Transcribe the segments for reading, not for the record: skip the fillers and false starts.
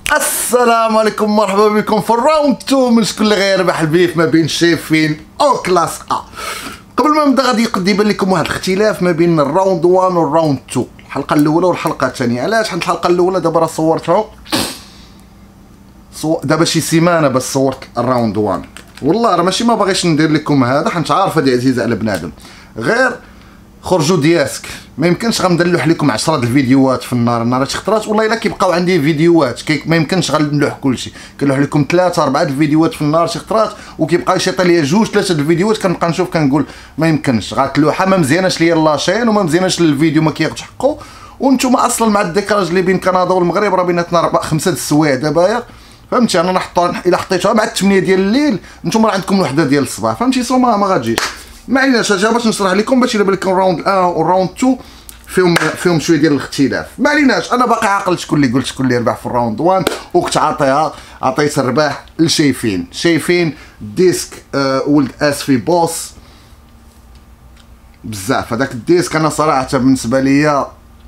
السلام عليكم، مرحبا بكم في الراوند 2 من شكون اللي غيربح البيف ما بين شيفين او كلاس ا. قبل ما نبدا غادي يبان لكم واحد الاختلاف ما بين الراوند 1 والراوند 2، الحلقه الاولى والحلقه الثانيه. علاش؟ حيت الحلقه الاولى دابا راه صورتها دابا شي سيمانه باش صورت الراوند 1. والله راه ماشي ما باغيش ندير لكم هذا، حيت عارف هذه عزيزه على بنادم، غير خرجوا دياسك. ما يمكنش غندلوح لكم 10 الفيديوهات في النهار. النهار شي خطرات والله الا كيبقاو عندي فيديوهات ما يمكنش غنلوح كلشي، كنلوح لكم 3 4 الفيديوهات في النهار شي خطرات، وكيبقى يشيط ليا 2 3 الفيديوهات. كنبقى نشوف كنقول ما يمكنش، غتلوحه ما مزياناش ليا لاشين وما مزياناش للفيديو، ما كياخذش حقه. وانتم اصلا مع الديكراج اللي بين كندا والمغرب راه بيناتنا 5 السوايع دابا، فهمتي؟ انا الا حطيتها مع 8 ديال الليل نتوما راه عندكم وحده ديال الصباح، فهمتي؟ سو ما غاتجيش. ما عليناش، جا باش نشرح لكم باش يبان لكم راوند 1 وراوند 2 فيهم شويه ديال الاختلاف. ما عليناش، انا باقي عاقل شكون اللي قلت شكون اللي ربح في الراوند 1، وكنت عطيت الرباح لشايفين ديسك ولد اسفي بوس بزاف. هذاك الديسك انا صراحه بالنسبه ليا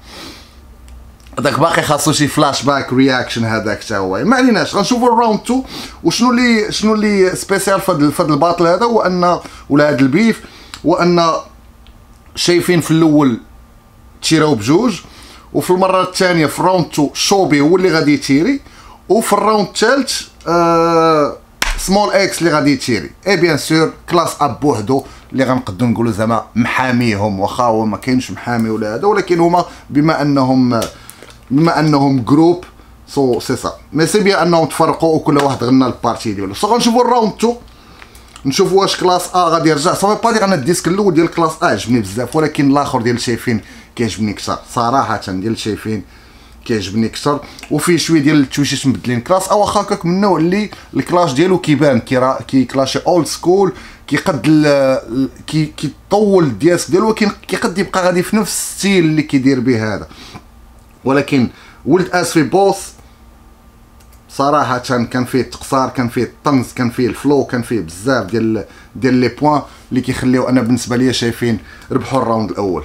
هذاك باقي خاصو شي فلاش باك رياكشن، هذاك حتى هو. ما عليناش، غنشوفوا الراوند 2 وشنو اللي سبيسيال في هذا الباطل هذا، ولا هذا البيف، وان شايفين في الاول تيراو بجوج، وفي المره الثانيه في الراوند 2 شوبي هو اللي غادي يتيري، وفي الراوند الثالث سمول اكس اللي غادي يتيري. اي بيان سور كلاس اب بوحدو اللي غنقدو نقولوا زعما محاميهم، واخا هو ما كاينش محامي ولا هذا، ولكن هما بما انهم جروب سو سي سا. مي سي بيان انهم تفرقوا وكل واحد غنى البارتي ديالو. سو غنشوفوا الراوند 2 نشوفوا واش كلاس ا غادي يرجع. صافي با دير انا الديسك الاول ديال كلاس ا عجبني بزاف، ولكن الاخر ديال شايفين كيعجبني اكثر صراحه. ديال شايفين كيعجبني اكثر، وفيه شويه ديال التويشيش مبدلين. كلاس ا واخا هكاك من النوع اللي الكلاش ديالو كيبان كي كلاشي اولد سكول، كيقد كيطول الدياسك ديالو، ولكن كيقد يبقى غادي في نفس الستيل اللي كيدير به هذا. ولكن ولد اسفي بوس صراحه كان فيه التقصار، كان فيه الطنز، كان فيه الفلو، كان فيه بزاف ديال لي بوين اللي كيخليو انا بالنسبه ليا شايفين ربحوا الراوند الاول.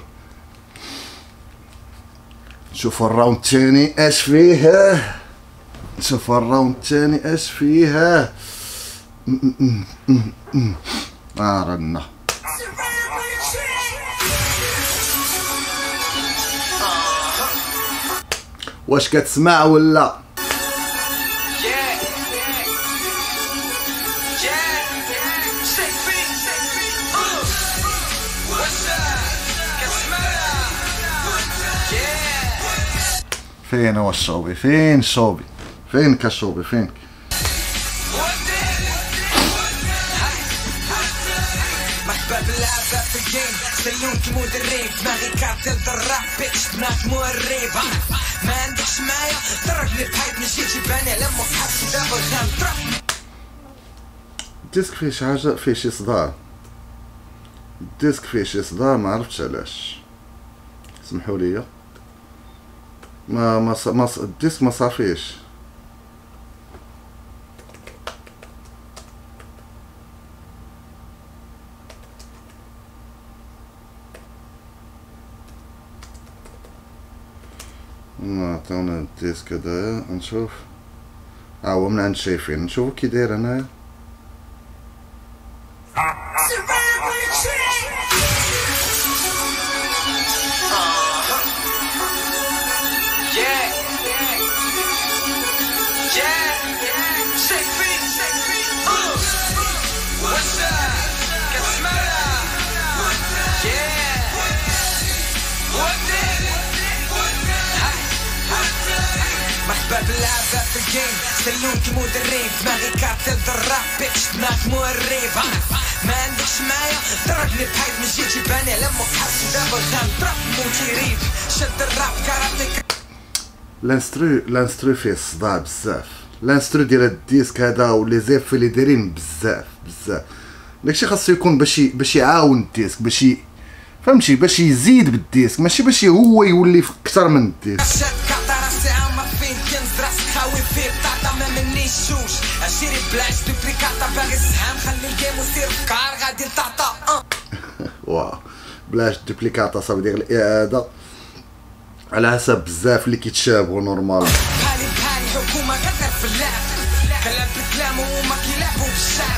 شوفوا الراوند الثاني اش فيه، شوفوا الراوند الثاني اش فيه. رانا واش كتسمع ولا؟ فين هو الشوبي؟ فين الشوبي؟ فينك الشوبي؟ فينك؟ مرحبا باللعبة في الجيم، سلون كي مدرب، دماغي كارتل دراب بيتش دماغ مورب. ما عندكش معايا ضربني بحيط ماشي تجيباني على مصحف دابا غنضرب. الديسك فيه شي حاجة، فيه شي صداع. الديسك فيه شي صداع ما عرفتش علاش، سمحوا لي. ما الديسك ما صافيش. عطاونا الديسك هدايا نشوف. هو من عند شايفين، نشوفو كي داير هنايا. مرحبا باللعبة في الجيم، سلون كي مدرب، دماغي كارتل دراب بيتش دماغ مورب. ما عندكش معايا ضربني بحيط ماشي تجيباني على مصحف دابا غنضرب موتي ريب. شد الراب كاراتيك. الانسترو فيه الصداع بزاف. الانسترو ديال الديسك هذا ولي زيف اللي دايرين بزاف. داكشي خاصو يكون باش يعاون الديسك، فهمتي؟ باش يزيد بالديسك، ماشي باش هو يولي اكثر من الديسك. اشيري بلاش دوبليكاتا باغي السحام، خلي الجيم وسير فكار غادي لطعطا. واو بلاش دوبليكاتا صافي ديال الاعاده على حسب بزاف اللي كيتشابهوا نورمال. بحالي الحكومه غدر في اللعب كلام بكلامه وما كيلعبوا بالشعب.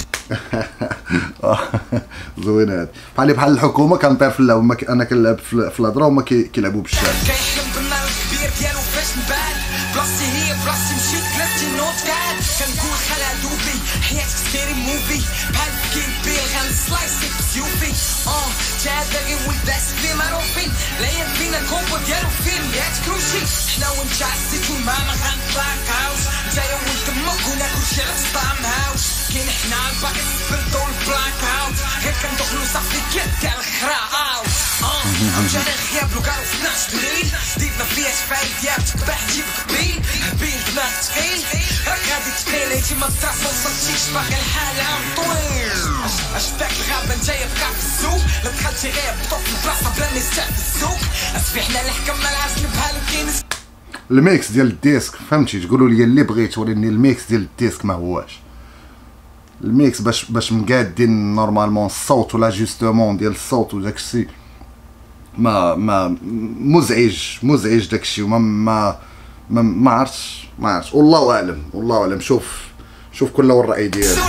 زوين هاد بحال الحكومه كنطير في اللعب انا كنلعب في الهضره وما كيلعبوا بالشعب. كيحلم بالنار الكبير ديالو فاش نبان بلاصتي هي بلاصتي مشيت كلفتي نوت كان كنقول خلا دوبي حياتك سكيري موفي بحال كيل بيل غنسلايسي بسيوفي هذا غير ولد اسفي معروفين لا يكفينا الكومبو ديالو فين ياك كروشي حنا وانت عزيت والماما غنطلاكاوش نتايا ولد امك وناكل شي على ستام هاوش كاين حنا باقي نسبردو البلاك اوت غير كندخلو صافي كيف تاع الخرا اوت عاوتاني غياب لو كارو في 12 الليل زيدنا فيها شفايل ديالك تكبح جيبك بيل هبيل دماغ تقيل راك غادي تقيل هيتي ما تراس موصلتيش باقي الحال عام طويل اش داك الغابة نتايا بقى في السوق لا دخلتي غير بطوط البلاصة بلا ما يستاع في السوق اسفي حنا الحكم ما العزل بحالو كاين الميكس ديال الديسك فهمتي تقولوا لي اللي بغيت ولكن الميكس ديال الديسك ما هواش الميكس باش مقادين نورمالمون الصوت ولا جوستومون ديال الصوت وداك الشيء ما مزعج داك الشيء وما ما عرفتش والله اعلم شوف كل الراي ديالو.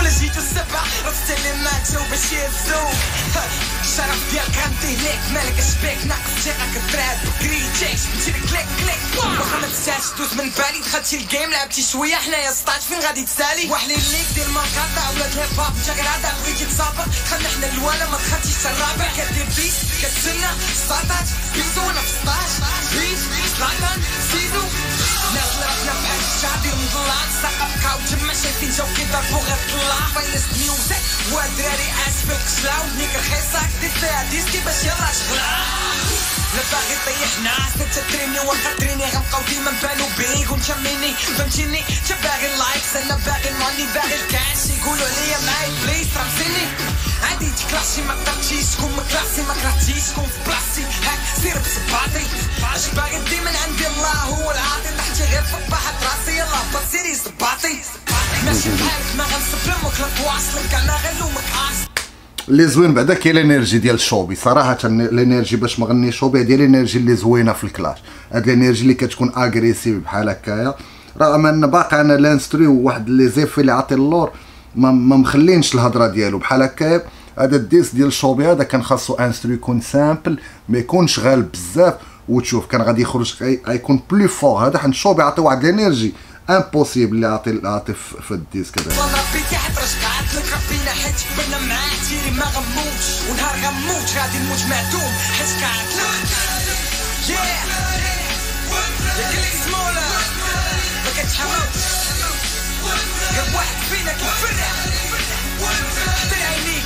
الشرف ديالك غنديه ليك مالك اشبيك ناقص ثقك الدراب بكري جيش نمشي كليك واخا ما تنساش دوز من بالي دخلتي الجيم لعبتي شويه حنايا 16 فين غادي تسالي وحلي ليك دير ماركاتا ولا الهيب هوب انت غير هذا بغيتي تسابق دخلنا حنا الوالا ما دخلتيش الرابع كدير بيس كتسنى سطات بيسو وانا في 16 بيس سلطان سيزو ناس راسنا بحال الشعبي مضلات ساقه بقاو تما شايفين جاو كيضربو غير طلع فاينس ميوزك والدراري اسفل قشلاو نيك رخيصك دير فيها ديسكي باش يلا شغلا لا باغي طيحنا ستة تريني واخا تريني غنبقاو ديما نبانو بيك ومشميني فهمتيني انت باغي اللايكس انا باغي الماني باغي الكاش يقولوا عليا معاي بليز رمسيني عادي تكلاشي ما قدرتيش تكون مكلاسي ما كرهتيش تكون في بلاصتي هاك سير بصباطي اش باغي ديما عندي الله هو العاطي طحتي غير في طاحت راسي يلا هبط سيري صباطي ماشي بحالك ما غنسبلمك لا تواصلك انا غنلومك اللي زوين بعدا كاين الانرجي ديال الشوبي صراحه الانرجي باش ما غني شوبي ديال الانرجي اللي زوينه في الكلاش هاد الانرجي اللي كتكون اغريسيف بحال هكايا رغم ان باقي انا لانستري وواحد لي زيفي اللي عاطي اللور ما مخلينش الهضره ديالو بحال هكايا هذا الديس ديال الشوبي هذا كان خاصو انستري يكون سامبل ما يكونش غال بزاف وتشوف كان غادي يخرج غيكون بلو فور هذا حيت الشوبي عطي واحد الانرجي امبوسيبل اللي عاطي في الديسك هذا ربينا حيت كبرنا معاه تيري ما غموتش ونهار غموت غادي نموت معدوم حيت كعقلك يا كليك سمولا ما كتحموش غير واحد فينا كيفرع حتى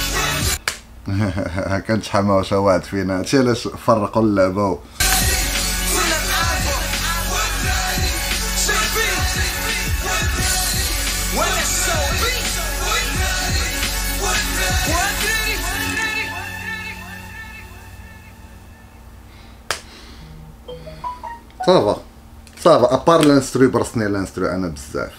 عينيك كانش حماوش واحد فينا هادشي علاش فرقوا اللعبه صافا ابار لانسترو برسني لانسترو انا بزاف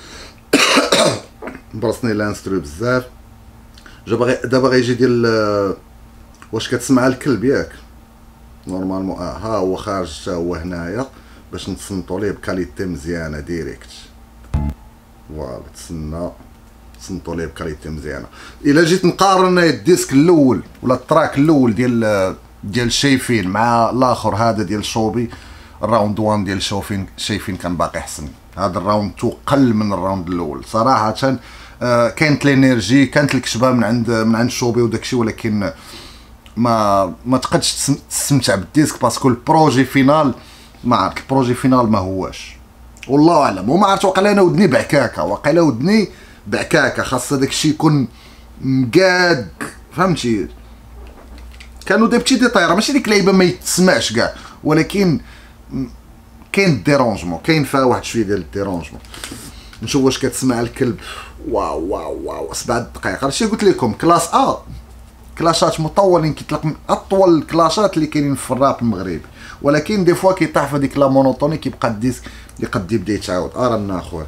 برسني لانسترو بزاف دابا غيجي ديال واش كتسمع الكلب ياك نورمالمون ها هو خارج حتى هو هنايا باش نتصنتو ليه بكاليتي مزيانه ديريكت فوالا تصنتو ليه بكاليتي مزيانه الا جيت نقارن الديسك الاول ولا التراك الاول ديال شايفين مع الاخر هذا ديال شوبي الراوند 1 ديال شايفين كان باقي احسن هذا الراوند 2 قل من الراوند الاول صراحه كانت الانرجي كانت الكشبه من عند شوبي وداكشي ولكن ما تقدش تستمتع بالديسك باسكو البروجي فينال ما عرفت البروجي فينال ما هواش والله اعلم وما عرفت واقيلا انا ودني بعكاكه خاص داكشي يكون مقاد فهمتي كانوا دي بتي طايره ماشي ديك اللعيبه ما يتسمعش كاع ولكن كاين الديرونجمون كاين فيها واحد شويه ديال الديرونجمون نشوف واش كتسمع الكلب واو 7 دقائق هادشي قلت لكم كلاس كلاشات مطولين كيطلق من اطول الكلاشات اللي كاينين في الراب المغربي ولكن دي فوا كيطيح في هذيك لا مونوتوني كيبقى الديسك اللي قد يبدا يتعاود رانا اخويا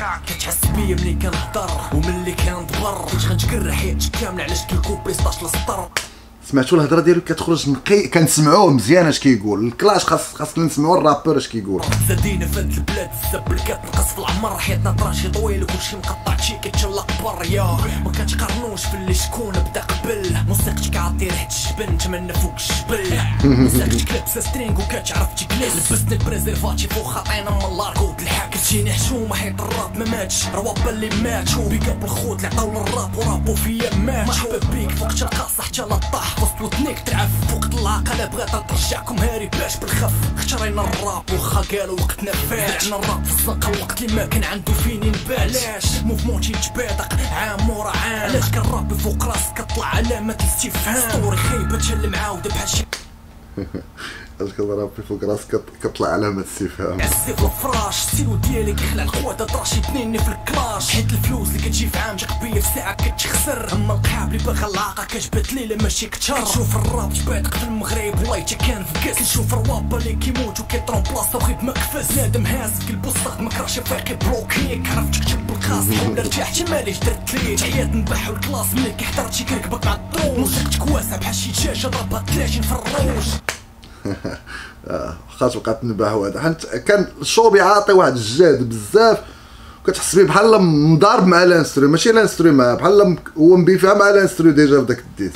كتحس بيا ملي كنهضر وملي كندبر كنت غنتكر حياتي كامله علاش كيكوبي 16 لسطر. سمعتوا الهضره ديالو كتخرج نقي، كنسمعوه مزيان اش كيقول. الكلاش خاصنا نسمعوا الرابور اش كيقول. زادينا في هاد البلاد الزبل كتنقص في العمر، حياتنا طراشي طويل وكلشي مقطع شي كيتشلق بر يا ما كتقارنوش في اللي شكون بدا قبل. موسيقتك عاطي ريحة الجبن تمنى فوق الجبل. موسيقتك لابسه سترينغ وكتعرف تجلس. لبسني بريزيرفاتيف وخاطينا من الاركود الحاك. تجيني حشومه حيت الراب ما ماتش، روابا اللي ماتوا بيقاب الخوت اللي عطاو للراب ورابو فيا ماتش. مرحبا بيك فوق القاصه حتى لا طاح وسط ودنيك تعرف فوق العقله. بغيت ترجعكم هاري باش بالخف. اختارينا الراب وخا قالوا وقتنا فات. درنا الراب في الزنقه الوقت اللي ما كان عنده فين ينبات. علاش موفمون تيتبادق عام ورا عام؟ علاش كنرابي فوق راسك كطلع علامه الاستفهام؟ ستوري خايبه تشل معاوده بحال شي علاش كنرابي فوق راسك كطلع علامه استفهام؟ عزيف الفراش السيلو ديالي كيخلع الخوات دراشي تنيني في الكلاش. حيت الفلوس اللي كتجي في عام تقبيه في ساعه كتخسر. اما القحاب اللي باغا العاقه كتبات ليله ماشي كتر. كنشوف الراب تبادق في المغرب والله تا كان في كاس. كنشوف روابا اللي كيموتو كيطرون بلاصه وغيب مكفس. نادم هازك البوسط مكرهش فايقي بلوكيك. عرفت تكتب بالخاص ولا ارتحت ماليش درت ليك. تعيات نباحو الكلاس ملي كيحضر شي كيركبك مع الدروج. موسيقتك واسعه بحال شي دجاجه ضربها 30 في الروج. خاطر بقات تنبه هذا حيت كان الشو بيعاطي واحد الجهد بزاف. كتحس بيه بحال مضارب مع الانسترو، ماشي الانسترو معاه، بحال هو مبيفها مع الانسترو ديجا في داك الديت.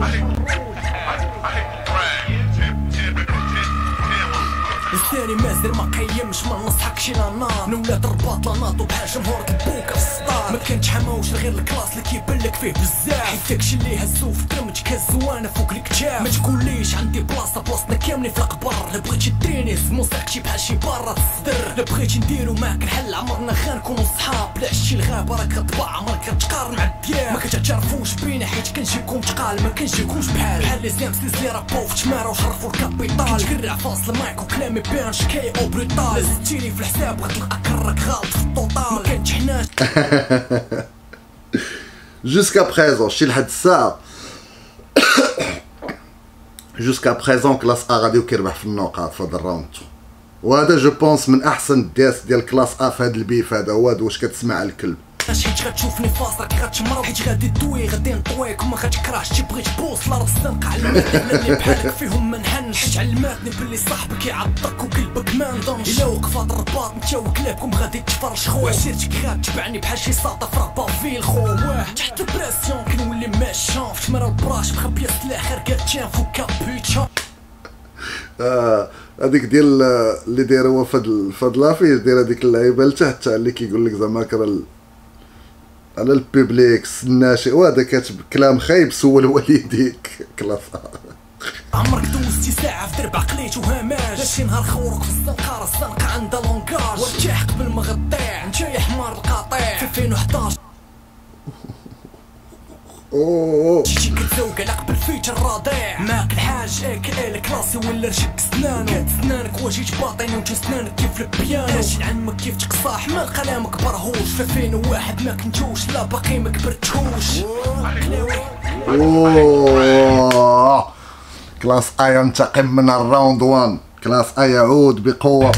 لساني مازال ما قيمش ما نصحكش لا نار. نولاد الرباط لا ناضو بحال جمهور البوكا في السطار. ما كنتحماوش غير الكلاس اللي كيبان لك فيه بزاف. حيت داكشي اللي هزو في درمتك هزو انا فوق الكتاب. ما تقوليش عندي بلاصتنا كاملين في القبر. لا بغيتي ديرني موسيقتي بحال شي برا الصدر. لا بغيتي نديرو معاك الحل عمرنا غنكونو صحاب. لا عشتي الغابه راك كطبع عمرك كتقارن مع الدياب. ما كتعرفوش بينا حيت كنجيكم تقال ما كنجيكوش بحال لي زامسيز اللي رابو في تماره وحرفوا الكابيطال. كنقرع فاصل مايك وكلامي بان شكاي او بريطال. زدتيني في الحساب غتلقى كرك غلط في الطوطال. ما كنتحناش جوسكا بريزون شي لحد الساعه جوسكا بريزون كلاس ا غادي كيربح في النقاط في هذا الراوند. وهذا جو بونس من احسن الدياس ديال كلاس ا في هذا البيف هذا. هو واش كتسمع الكلب حيت غتشوفني فاصلك غتمرض. حيت غادي دوي غادي نطويك وما غتكرهش. تي بغيت بوص لا الزنقه علمتني اللي بحالك فيهم ما نهنش. حيت علماتني بلي صاحبك يعضك وقلبك ما نضمش. الا وقف هاد الرباط نتا وكلابكم غادي تفرش خو. وعشيرتك غاتبعني بحال شي ساطه في رابافيل خو. واه تحت البراسيون كنولي ماشون في تماره البراش مخبيه السلاح غير كاتشان فوق كابيتشون. هذيك ديال اللي داير هو فهاد لافيش داير هذيك اللعيبه لتحت اللي كيقول لك زعما كرا على البيبليك الناشئ. وهذا كاتب كلام خايب سول والديك كلاس. عمرك دوزتي ساعة في درب عقليت وهاماج. شي نهار خورك في الزنقة الزنقة عندها لونكاج. وارتاح قبل ما غطيع انت يا حمار القاطع. في 2011 تجي كتزوق على قبل فيت الرضيع. ماك الحاج اكل كلاسي ولا رشك سنانو. كات سنانك واش يتباطيني وانت سنانك كيف البيانو. اجي لعمك كيف تقصاح ما كلامك برهوش. في 2001 ما كنتوش لا باقي ما كبرتوش. كلاس ا ينتقم من الراوند 1. كلاس ا يعود بقوه.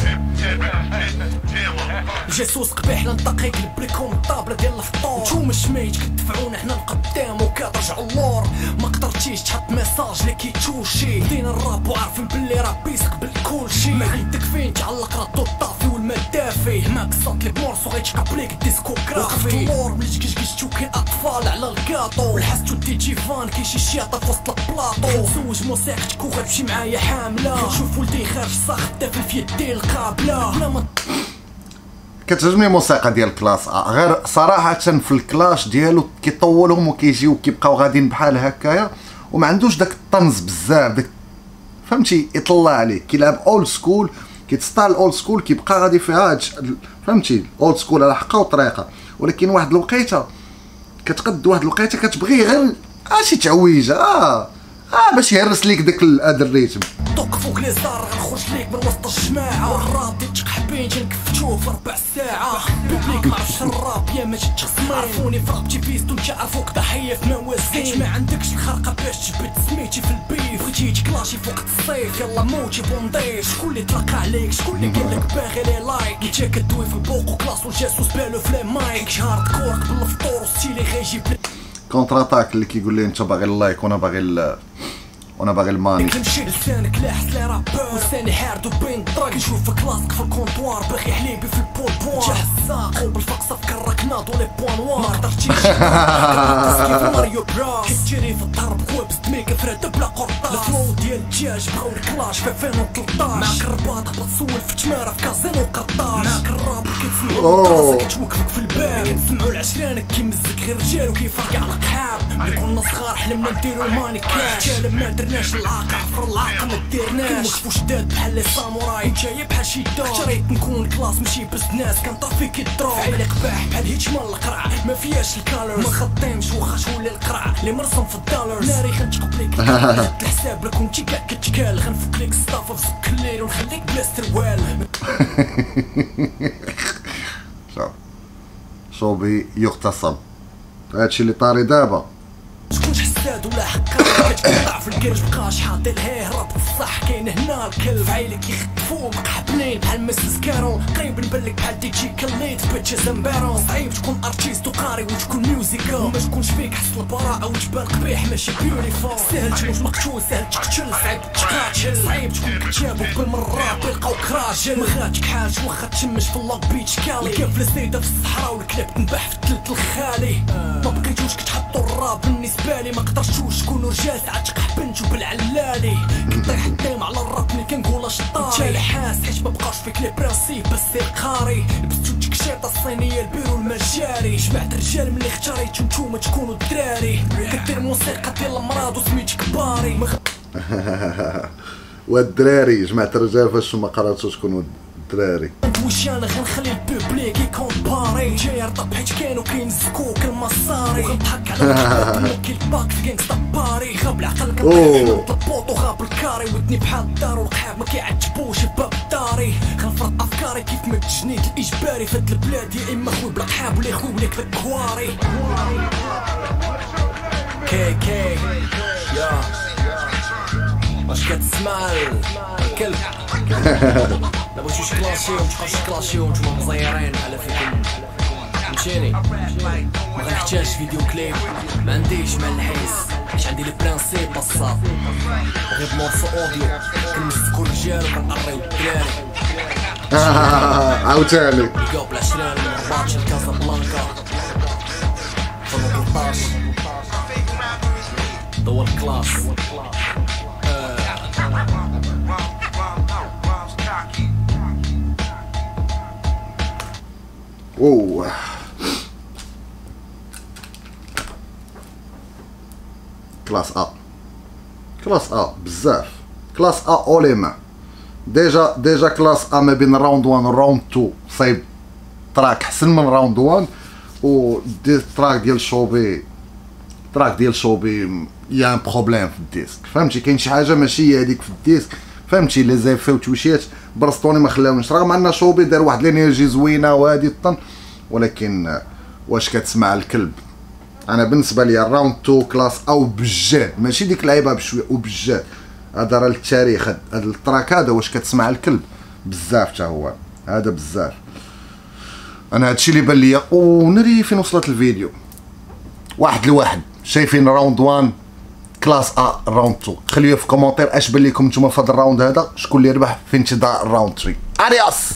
جاسوس قبيح ننطقيك البريكوم الطابله ديال الفطور. نتوما الشميت كتدفعونا حنا لقدام وكترجعوا اللور. ما قدرتيش تحط ميساج اللي كيتشوشي. بدينا الراب وعارفين بلي راب يسقبل كلشي. ما عندك فين تعلق ردو الطافي والمدافي. هناك صوت لي بمورسو غيتقابليك الديسكوغرافي. وقفت اللور ملي تكشكشتو كاين اطفال على الكاطو. والحستو دي جيفان كيشي شياطه في وسط البلاطو. كنزوج موسيقتك وغتمشي معايا حامله. كنشوف ولدي خارج صاخ دافن في يدي القابله. كتعجبني الموسيقى ديال كلاس ا. غير صراحه في الكلاش ديالو كيطولهم وكيجيو كيبقاو غاديين بحال هكايا وما عندوش داك الطنز بزاف. داك فهمتي يطلع عليه كيلعب اولد سكول كيتستال اولد سكول كيبقى غادي فيها فهمتي اولد سكول على حقه وطريقه. ولكن واحد الوقيته كتقد واحد الوقيته كتبغي غير شي تعويجه باش يهرس ليك داك هذا الريتم. دوك فوق لي زار غنخرج ليك من وسط الجماعه. والراب تقحب بين نكفتوه في 4 ساعات بوبليك معرفش الراب يا ما جيتش خصمين عرفوني في رابتي بيستو انت عرفوك ضحية في موازين ما عندكش الخرقة باش تجبد سميتي في البيف بغيتي تكلاشي فوق الصيف يلا موتي بونضيف شكون اللي طلق عليك شكون اللي قالك باغي لي لايك انت كدوي في البوق وكلاس والجاسوس بالو في لي مايك هارد كور قبل الفطور وستيلي غيجيب كونتر اتاك اللي كيقول لي انت باغي اللايك وانا باغي الماني كنمشي لسانك لاحس لي رابور لساني حارد وبين الدراك نشوف كلاسك في الكونطوار باغي حليبي في البول بوان جاه الساق وبالفقصه فكرك ناضو لي بوان نوار ما قدرتيش كيف ماريو براس كتجري في الضرب كوابس دميك فراد بلا قرطاس الفلو ديال الدجاج بغاو الكلاش في 2013 معاك الرباطه بتسول في تماره في كازينو قطاش معاك الراب كتسمعو راسك كتوقفك في الباب كنسمعو العشرانك كيمزك غير رجال وكيفرقع على القحاب ملي كنا صغار حلمنا نديرو الماني كاش ما درناش العاق عفر العاق ما ديرناش كنوقفو شداد بحال لي ساموراي جايه بحال شي دور اختاريت نكون كلاس ماشي بزناس كنطفي كيضرب عيني قباح بحال هيتشمان القرع ما فياش الكالرز ما خطيمش واخا شولي القرع اللي مرسم في الدولار ناري غنتقب ليك خدت الحساب لك كنتي كاع كتكال غنفك ليك الصافه في سك الليل ونخليك بلا سروال صوبي يغتصب هادشي اللي طاري دابا شكون حساد ولا حكار كتقطع في الكرج بقاش حاطي لهيه هرب الصح كاين هنا الكلب عيلك يخطفو مقحبلين بحال مسز كارون قريب نبلك بحال دي جي كليت بيتش زمبارو صعيب تكون ارتيست وقاري وتكون ميوزيكال وما تكونش فيك حس البراءة وتبان قبيح ماشي بيونيفورم ساهل تموت مقتول ساهل تقتل صعيب تقاتل صعيب تكون كتاب وكل مرة بيلقاوك راجل ما غاتك حاج واخا تشمش في اللوك بيتش كالي الكاف السيدة في الصحراء والكلاب تنباح في التلت الخالي ما بقيتوش كتحطوا الراب بالنسبة ما قدرتوش تكونوا رجال ساعات تقحبنتو بالعلالي كنطيح الديم على الراب ملي كنقول اشطاري انت حاس حيت مبقاش فيك لي برانسيب بس سير قاري لبستو التكشيطه الصينيه البيرو المجاري جمعت رجال ملي اختاريتو نتوما تكونوا الدراري كدير موسيقى ديال المرض وسميتك كباري والدراري جمعت الرجال فاش ما قررتوش تكونوا الدراري واش انا غنخلي البوبليك يكومباري جاي رطب حيت كانوا كينزكوك المصاري وغنضحك على كي الباك في كينغ باري غاب العقل كنطيح البوط وغاب الكاري ودني بحال الدار والقحاب ما كيعجبوش باب داري غنفرط افكاري كيف ما التجنيد الاجباري فهاد البلاد يا اما خويا بلا قحاب ولا خويا بلا كواري كي يا واش كتسمع الكلب ما بغيتوش كلاشيو متبقاوش كلاشيو نتوما مزيرين على فيكم فهمتيني ما غنحتاجش فيديو كليب ما عنديش مع الحيس حيت عندي لي برانسيب بصاط وغير بمورسو اوديو كنمسكو الرجال وكنقريو الدراري عاوتاني لقاو بالعشرين من الرباط لكازابلانكا 2013 دور كلاس اوه كلاس ا بزاف كلاس ا اوليما ديجا كلاس ا ما بين راوند 1 و راوند 2 صايب تراك حسن من راوند 1 و التراك ديال شوبي يا ان بروبليم في الديسك فهمتي كاين شي حاجه ماشي هي هذيك في الديسك فهمتي لي زيفي وتويشيات برسطوني ما خلاونيش رغم ان شوبي دار واحد الانرجي زوينه وهادي الطن ولكن واش كتسمع الكلب انا بالنسبه لي الراوند 2 كلاس او بجاد ماشي ديك لعيبه بشويه وبجاد هذا راه للتاريخ هذا التراك هذا واش كتسمع الكلب بزاف حتى هو هذا بزاف انا هادشي اللي بان ليا ونري فين وصلت الفيديو واحد لواحد شايفين راوند 1 كلاس ا راوند 2 خليوها في كومونتير اش بان لكم نتوما في هذا الراوند هذا شكون اللي ربح في انتظار الراوند 3 اديوس